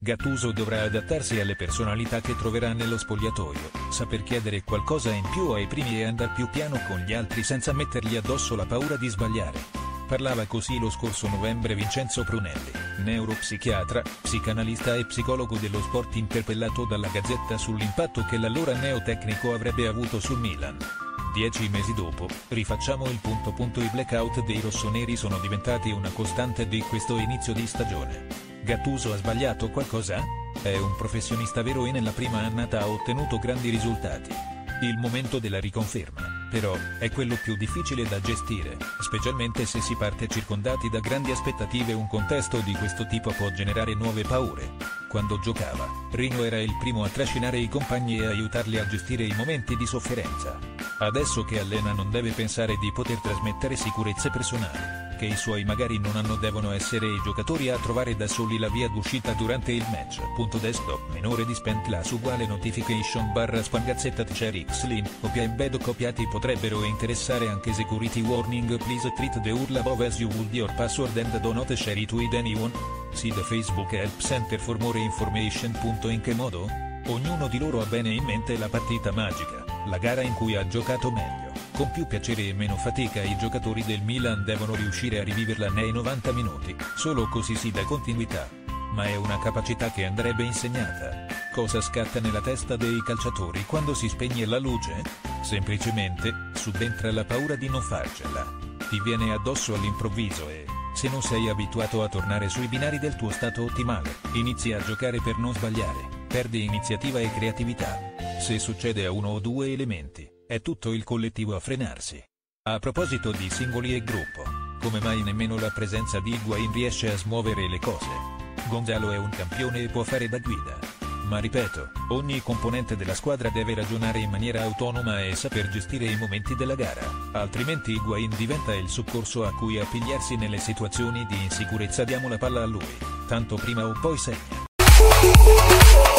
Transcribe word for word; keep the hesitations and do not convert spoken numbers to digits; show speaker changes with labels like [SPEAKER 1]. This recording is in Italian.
[SPEAKER 1] Gattuso dovrà adattarsi alle personalità che troverà nello spogliatoio, saper chiedere qualcosa in più ai primi e andar più piano con gli altri senza mettergli addosso la paura di sbagliare. Parlava così lo scorso novembre Vincenzo Prunelli, neuropsichiatra, psicanalista e psicologo dello sport, interpellato dalla Gazzetta sull'impatto che l'allora neotecnico avrebbe avuto sul Milan. Dieci mesi dopo, rifacciamo il punto. I blackout dei rossoneri sono diventati una costante di questo inizio di stagione. Gattuso ha sbagliato qualcosa? È un professionista vero e nella prima annata ha ottenuto grandi risultati. Il momento della riconferma, però, è quello più difficile da gestire, specialmente se si parte circondati da grandi aspettative. Un contesto di questo tipo può generare nuove paure. Quando giocava, Rino era il primo a trascinare i compagni e aiutarli a gestire i momenti di sofferenza. Adesso che allena non deve pensare di poter trasmettere sicurezze personali, che i suoi magari non hanno. Devono essere i giocatori a trovare da soli la via d'uscita durante il match. Punto desktop minore di spent class uguale notification barra spam gazzetta teacher xlin copia embed copiati potrebbero interessare anche security warning please treat the url above as you would your password and do not share it with anyone. See the Facebook help center for more information. In che modo? Ognuno di loro ha bene in mente la partita magica, la gara in cui ha giocato meglio. Con più piacere e meno fatica i giocatori del Milan devono riuscire a riviverla nei novanta minuti, solo così si dà continuità. Ma è una capacità che andrebbe insegnata. Cosa scatta nella testa dei calciatori quando si spegne la luce? Semplicemente, subentra la paura di non farcela. Ti viene addosso all'improvviso e, se non sei abituato a tornare sui binari del tuo stato ottimale, inizi a giocare per non sbagliare, perdi iniziativa e creatività. Se succede a uno o due elementi, è tutto il collettivo a frenarsi. A proposito di singoli e gruppo, come mai nemmeno la presenza di Higuain riesce a smuovere le cose? Gonzalo è un campione e può fare da guida. Ma ripeto, ogni componente della squadra deve ragionare in maniera autonoma e saper gestire i momenti della gara, altrimenti Higuain diventa il soccorso a cui appigliarsi nelle situazioni di insicurezza. Diamo la palla a lui, tanto prima o poi segna.